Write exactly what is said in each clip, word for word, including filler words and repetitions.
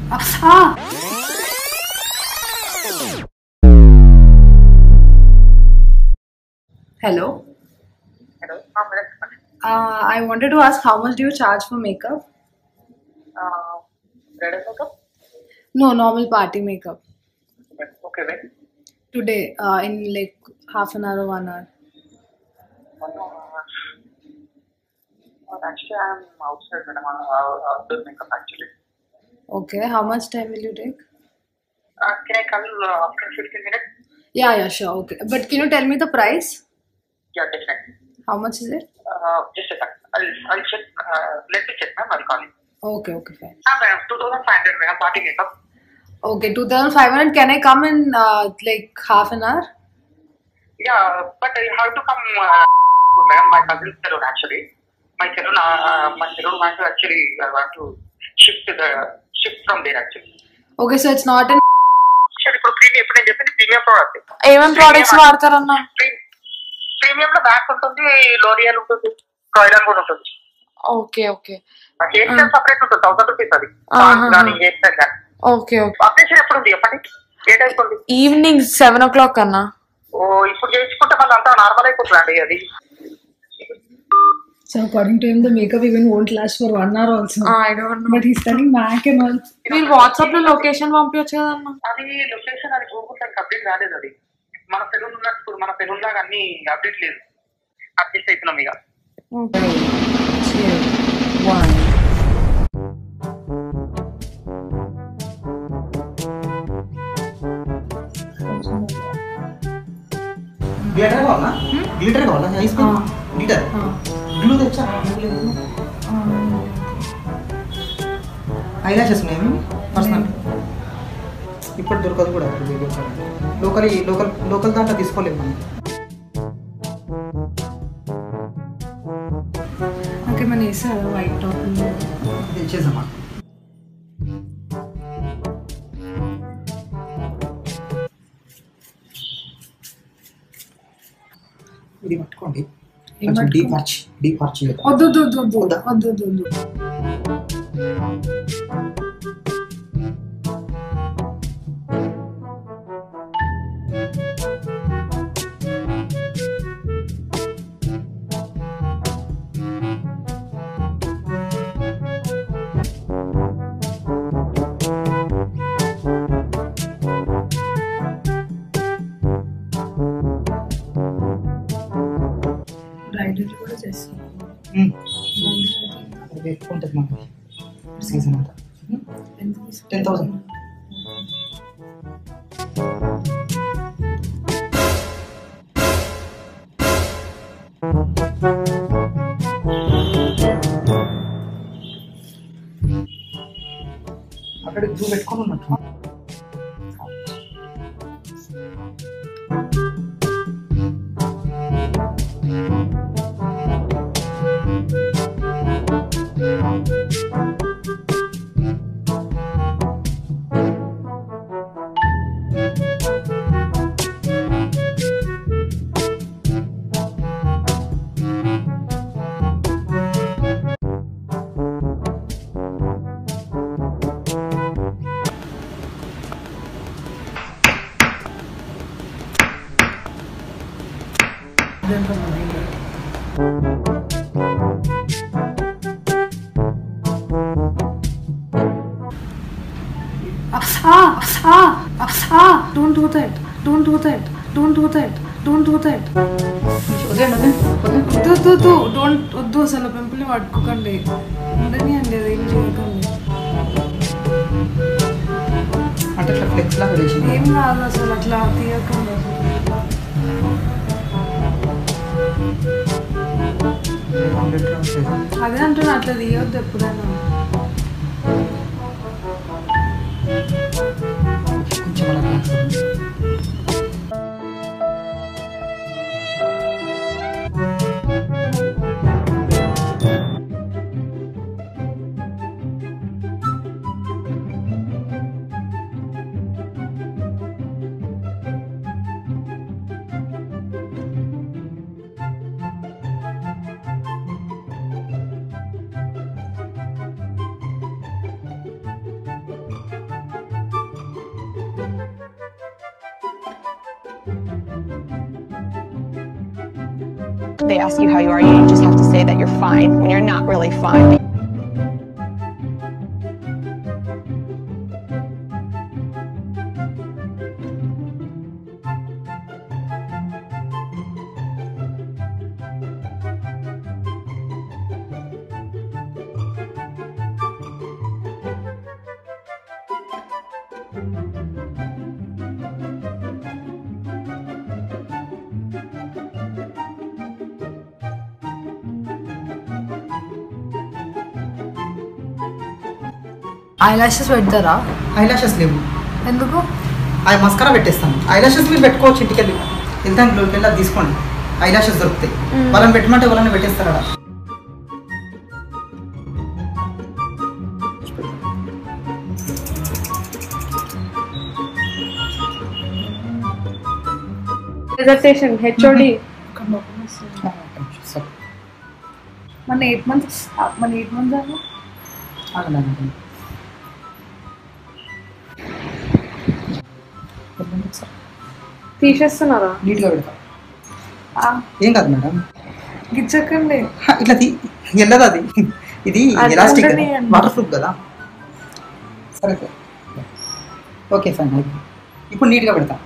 Ah. Hello. Hello. Um, Uh, I wanted to ask how much do you charge for makeup? uh, bridal makeup? No, normal party makeup. Okay, wait. Today, uh, in like half an hour or one hour. One hour. Uh, actually, I'm outside when I'm uh, outdoor makeup actually. Okay, how much time will you take? Uh, can I come uh, after fifteen minutes? Yeah, yeah, sure. Okay, but can you tell me the price? Yeah, definitely. How much is it? Uh, just a second. I'll, I'll check. Uh, let me check, ma'am. I'll call you. Okay, okay, fine. Ah, ma'am, two thousand five hundred, ma'am, party makeup. Okay, two thousand five hundred. Can I come in uh, like half an hour? Yeah, but you have to come, uh, ma'am. My cousin's salon actually. My salon, uh, my salon want to actually uh, want to shift to the shift from there actually. Okay, so it's not in. ఇప్పుడు premium ఇప్పుడు నేను చెప్పింది premium product. ఏమేమి products వాడతారన్నా? Premium లో బ్యాక్ ఉంటుంది, L'Oreal ఉంటుంది, కాయిలన్ కూడా ఉంటుంది. Okay okay. Hairstyle separate ఉంటుంది, థౌసండ్ రూపీస్ అది. కానీ హెయిర్ స్టైల్ కానీ. Okay okay. ఆపరేషన్ ఎప్పుడు ఉంది చెప్పండి, ఏ టైం ఉంది? ఈవినింగ్ సెవెన్ ఓ క్లాక్ అన్నా. ఓ ఇప్పుడు చేయించుకుంటే మళ్ళీ అంతా నార్మల్ అయిపోతుంది అది. So according to him, the makeup even won't last for one hour also. I don't know. But he's telling Mac and all. మీరు వాట్సాప్ లో లొకేషన్ పంపించచ్చు కదన్నా. అది లొకేషన్ అది గూగుల్ దానికి అప్డేట్ రాలేదు. అది మన సెలూన్ ఉన్నప్పుడు మన సెలూన్ లాగా అన్ని అప్డేట్ లేదు. అప్డేట్ అవుతున్నాం ఇక. గ్లిటర్ కావాలా? గ్లిటర్ కావాలా? ఐస్ క్రీమ్ గ్లిటర్ గ్లూ తెచ్చా. ఐలాషెస్ ఉన్నాయి పర్సనల్. ఇప్పుడు దొరకదు కూడా లోకల్ లోకల్ లోకల్ దాంట్లో తీసుకోలేము మనం. Okay, man, is a white top. తెచ్చేసామా? ఇది పట్టుకోండి. కొంచెం డీప్ ఆర్చ్ డీప్ ఆర్చ్ వద్దు వద్దు వద్దు వద్దు వద్దు వద్దు వద్దు. బ్రైడల్ కూడా చేస్తాను. అది ఎక్కువ ఉంటుంది మనకి సీజన్ అంతా. Ten thousand. అక్కడ జూ పెట్టుకొని ఉన్నట్టు. Ah, ah, ah, don't do that. Don't do that. Don't do that. Don't do that. వద్దు వద్దు వద్దు డోంట్ వద్దు అసలు పెంపుల్ని పట్టుకోకండి. ఉండని అండి అది ఏం చేయకండి. అంటే ఇట్లా ఫ్లెక్స్ లాగా వేసింది. ఏం కాదు అసలు అట్లా తీయకండి. అదే అంటున్నా అట్లా తీయొద్దు ఎప్పుడైనా. కొంచెం అలా They ask you how you are, you just have to say that you're fine when you're not really fine. Eyelashes పెడతారా? ఐ లాషెస్ లేవు. ఎందుకు? ఆ మస్కరా పెట్టేస్తాను. ఐ లాషెస్ మీరు పెట్టుకోవచ్చు ఇంటికి వెళ్ళి. వెళ్తాను లోకి వెళ్ళి తీసుకోండి. ఐ లాషెస్ దొరుకుతాయి. వాళ్ళని పెట్టమంటే వాళ్ళని పెట్టేస్తారా? రిజర్వేషన్ హెచ్ఓడి మన ఎయిట్ మంత్స్ మన ఎయిట్ మంత్స్ అన్న తీసేస్తున్నారా? నీట్గా పెడతా. ఏం కాదు మేడం, గిచ్చకండి. ఇట్లా వెళ్ళదు అది. ఇది ఎలాస్టిక్ వాటర్ ప్రూఫ్ కదా. సరే ఓకే ఫైన్. ఇప్పుడు నీట్గా పెడతా.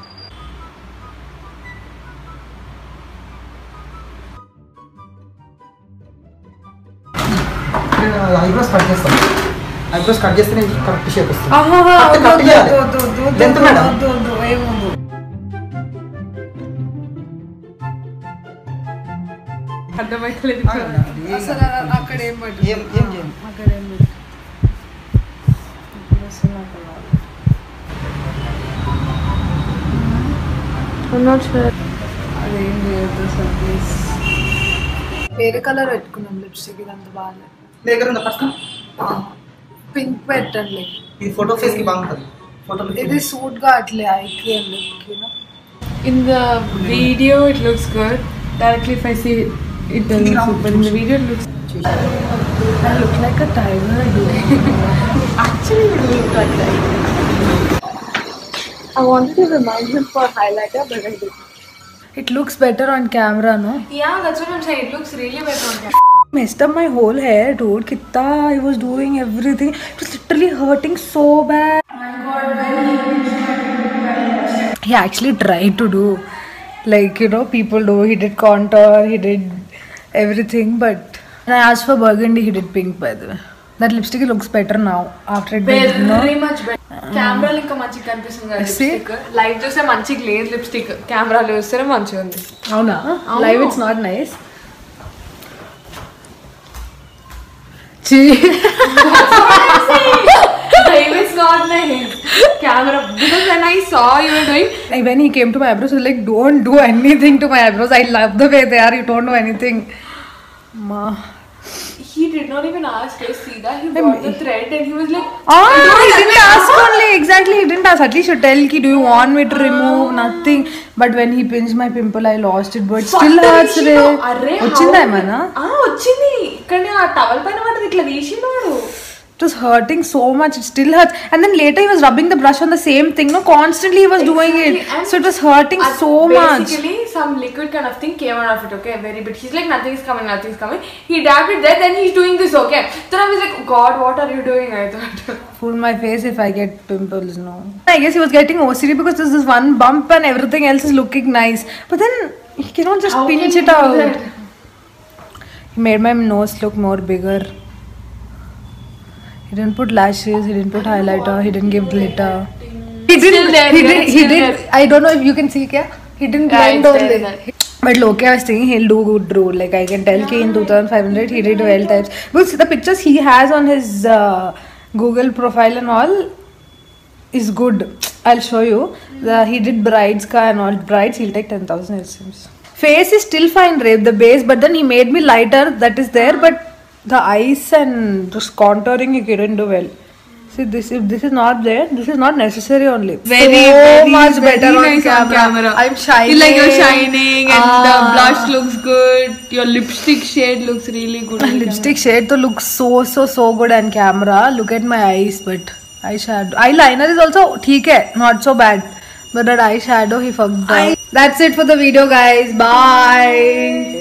ఐబ్రోస్ కట్ చేస్తాం. ఐబ్రోస్ కట్ చేస్తే కరెక్ట్ షేప్ వస్తుంది. ఎంత మేడం? అర్థమైతలేదు. అసలు అక్కడ ఏం పట్టు ఏం ఏం చేయండి. అక్కడ ఏం పట్టు అదేం చేయొద్దు సార్ ప్లీజ్. వేరే కలర్ పెట్టుకున్నాం లిప్స్టిక్. ఇది అంత బాగాలేదు. మీ దగ్గర ఉందా పక్కన? పింక్ పెట్టండి. ఇది ఫోటో ఫేస్ కి బాగుంటుంది. ఫోటో ఇది సూట్ గా అట్లే eye cream look. In the video it looks good. Directly if I see it, it doesn't look good. But in the video it looks. I look like a tiger. Actually, you look like that. I wanted to remind him for highlighter, but I didn't. It looks better on camera, no? Yeah, that's what I'm saying. It looks really better on camera. Messed up my whole hair, dude. Kitta I was doing everything. It was literally hurting so bad. He actually tried to do, like, you know, people do. He did contour, he did everything, but when I asked for burgundy, he did pink, by the way. That lipstick looks better now after it Very did, no? much better. కెమెరాలో ఇంకా మంచిగా కనిపిస్తుంది lipstick. Live చూస్తే మంచిగా లేదు lipstick, కెమెరాలో చూస్తే మంచిగా ఉంది. అవునా? Live it's not nice. Live is not nice. Camera, because when I saw you were doing, when he came to my eyebrows, he was like, don't do anything to my eyebrows. I love the way they are. You don't do anything. Ma. He did not even ask to see that. He brought the thread and he was like, ah, he didn't ask only. Exactly, he didn't ask. At least you tell ki, do you want me to remove? Nothing. But when he pinched my pimple, I lost it. But still hurts. Vachinda emana? Ah, vachindi. Ikkane aa towel paina vaadu itla veesinaadu. It was hurting so much. It still hurts. And then later he was rubbing the brush on the same thing. No, constantly he was exactly. doing it. And so it was hurting so basically, much. Basically, some liquid kind of thing came out of it. Okay, very bit. He's like, nothing is coming, nothing is coming. He dabbed it there, then he's doing this. Okay. Then I was like, God, what are you doing? I thought. Fool my face if I get pimples. No. I guess he was getting O C D because there's this one bump and everything else is looking nice. But then he cannot just How pinch it out. That? He made my nose look more bigger. He didn't put lashes, he didn't put highlighter, he didn't give glitter. He didn't, there, he did, he did, I don't know if you can see, kya? He didn't blend yeah, only. But Loki, I was thinking he'll do good role. Like I can tell ki in two thousand five hundred he did well types. Because the pictures he has on his uh, Google profile and all is good. I'll show you. The, he did brides ka and all. Brides, he'll take ten thousand it seems. Face is still fine, Rape, the base, but then he made me lighter, that is there, but the eyes and just contouring he couldn't do well. See, this if this is not there, this is not necessary only. Very, so very, much very better nice on, camera. on camera. I'm shining. It's like you're shining and ah. the blush looks good. Your lipstick shade looks really good. Lipstick shade to looks so so so good on camera. Look at my eyes, but eyeshadow, eyeliner is also theek hai, not so bad. But that eyeshadow he fucked up. That's it for the video, guys. Bye.